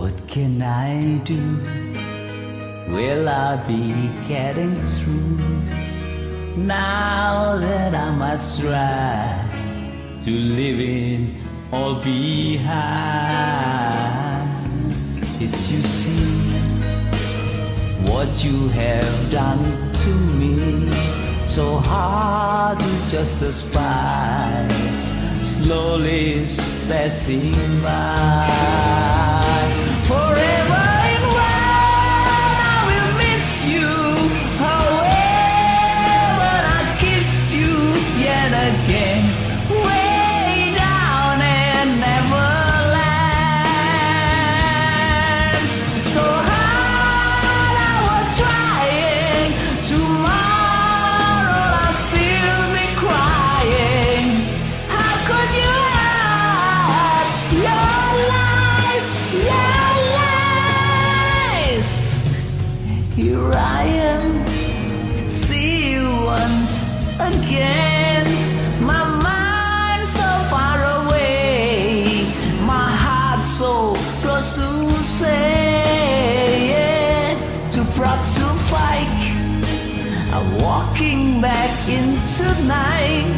What can I do? Will I be getting through? Now that I must try to live in all behind. Did you see what you have done to me? So hard to justify, slowly passing by. Forever and when I will miss you, however I kiss you yet again, way down in Neverland. So hard I was trying, tomorrow I'll still be crying. How could you hide your lies, your lies? Here I am, see you once again. My mind so far away, my heart so close to say, yeah, too proud to fight. I'm walking back into night.